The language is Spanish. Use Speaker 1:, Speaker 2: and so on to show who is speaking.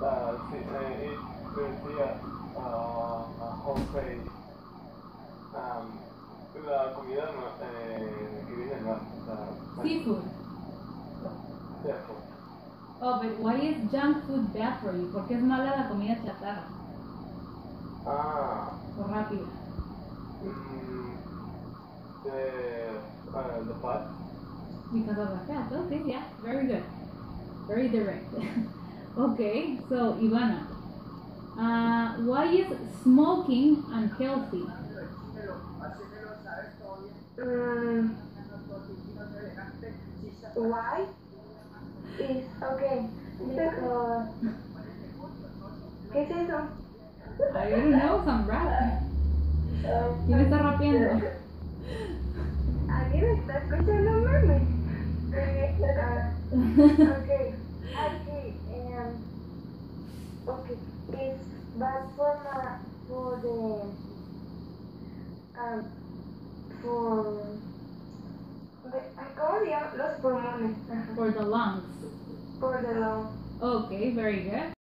Speaker 1: sí, decía, Jose, la comida que viene del mar, o sea,
Speaker 2: Seafood.
Speaker 1: cierto.
Speaker 2: Oh, but why is junk food bad for you? ¿Por qué es mala la comida chatarra
Speaker 1: Ah,
Speaker 2: o rápida?
Speaker 1: the fat.
Speaker 2: Because of the fat. Okay, yeah, very good. Very direct. Okay, so Ivana, why is smoking unhealthy?
Speaker 3: Why? Is okay because ¿qué es eso?
Speaker 2: I don't know, some rap. ¿Quién está rapeando?
Speaker 3: ¿Alguien está escuchando meme? Okay, aquí, okay, it's bad for the ¿cómo se llama? Los pulmones.
Speaker 2: For the lungs.
Speaker 3: For the lung.
Speaker 2: Okay, very good.